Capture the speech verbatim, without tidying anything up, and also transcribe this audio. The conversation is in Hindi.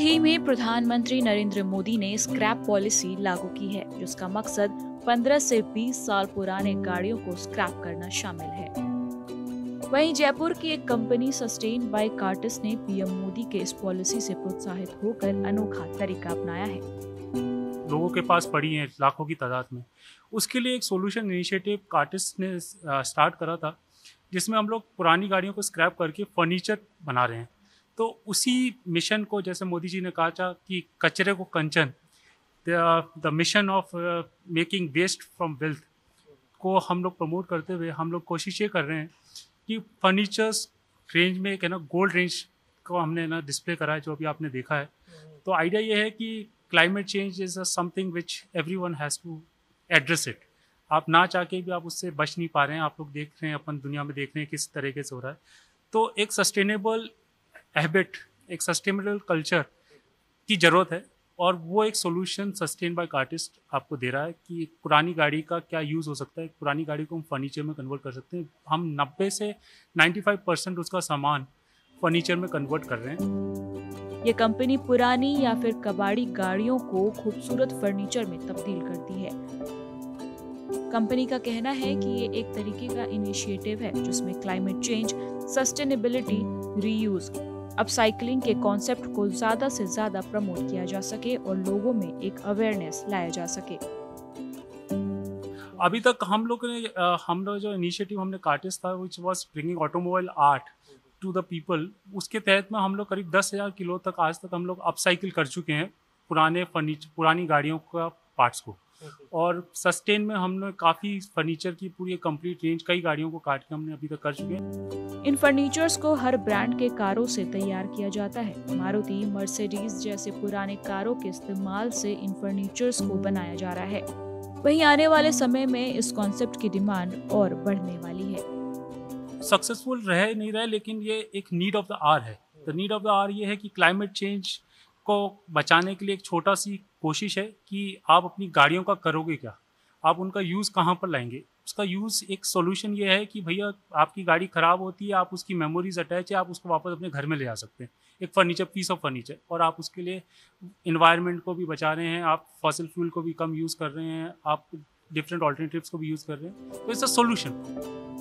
ही में प्रधानमंत्री नरेंद्र मोदी ने स्क्रैप पॉलिसी लागू की है, जिसका मकसद पंद्रह से बीस साल पुराने गाड़ियों को स्क्रैप करना शामिल है। वहीं जयपुर की एक कंपनी सस्टेन बाय कार्टिस ने पीएम मोदी के इस पॉलिसी से प्रोत्साहित होकर अनोखा तरीका अपनाया है। लोगों के पास पड़ी हैं लाखों की तादाद में, उसके लिए एक सोल्यूशन इनिशिएटिव कार्टिस ने स्टार्ट करा था, जिसमें हम लोग पुरानी गाड़ियों को स्क्रैप करके फर्नीचर बना रहे हैं। तो उसी मिशन को, जैसे मोदी जी ने कहा था कि कचरे को कंचन, the mission of making waste from wealth को हम लोग प्रमोट करते हुए हम लोग कोशिश ये कर रहे हैं कि फर्नीचर्स रेंज में एक है ना गोल्ड रेंज को हमने ना डिस्प्ले करा है, जो अभी आपने देखा है। तो आइडिया ये है कि climate change is something which everyone has to address it. आप ना चाह के भी आप उससे बच नहीं पा रहे हैं। आप लोग देख रहे हैं, अपन दुनिया में देख रहे हैं किस तरीके से हो रहा है। तो एक सस्टेनेबल हैबिट, एक सस्टेनेबल कल्चर की ज़रूरत है, और वो एक सोल्यूशन सस्टेन बाय कार्टिस्ट आपको दे रहा है कि पुरानी गाड़ी का क्या यूज़ हो सकता है। पुरानी गाड़ी को हम फर्नीचर में कन्वर्ट कर सकते हैं। हम नब्बे से पचानवे परसेंट उसका सामान फर्नीचर में कन्वर्ट कर रहे हैं। ये कंपनी पुरानी या फिर कबाड़ी गाड़ियों को खूबसूरत फर्नीचर में तब्दील करती है। कंपनी का कहना है कि ये एक तरीके का इनिशिएटिव है जिसमें climate change, sustainability, reuse, upcycling के कॉन्सेप्ट को ज्यादा से ज्यादा प्रमोट किया जा सके और लोगों में एक अवेयरनेस लाया जा सके। अभी तक हम लोग ने हम लोग जो इनिशिएटिव हमने कार्टिस था, which was bringing automobile art to the people, उसके तहत में हम लोग करीब दस हज़ार किलो तक आज तक हम लोग अपसाइकिल कर चुके हैं पुराने फर्नीचर पुरानी गाड़ियों का पार्ट्स को। और सस्टेन में हमने काफ़ी फर्नीचर की पूरी कंप्लीट रेंज, कई गाड़ियों को काट के हमने अभी तक कर चुके हैं। इन फर्नीचर्स को हर ब्रांड के कारों से तैयार किया जाता है। मारुति, मर्सिडीज जैसे पुराने कारों के इस्तेमाल से इन फर्नीचर्स को बनाया जा रहा है। वहीं आने वाले समय में इस कॉन्सेप्ट की डिमांड और बढ़ने वाली है। सक्सेसफुल रहे नहीं रहे, लेकिन ये एक नीड ऑफ द आवर है। The need of the hour ये है कि क्लाइमेट चेंज को बचाने के लिए एक छोटा सी कोशिश है कि आप अपनी गाड़ियों का करोगे क्या, आप उनका यूज़ कहाँ पर लाएंगे। उसका यूज़, एक सॉल्यूशन ये है कि भैया आपकी गाड़ी ख़राब होती है, आप उसकी मेमोरीज अटैच है, आप उसको वापस अपने घर में ले जा सकते हैं, एक फर्नीचर, पीस ऑफ फर्नीचर, और आप उसके लिए इन्वायरमेंट को भी बचा रहे हैं, आप फॉसिल फ्यूल को भी कम यूज़ कर रहे हैं, आप डिफरेंट ऑल्टरनेटिव्स को भी यूज़ कर रहे हैं। तो इट्स अ सॉल्यूशन।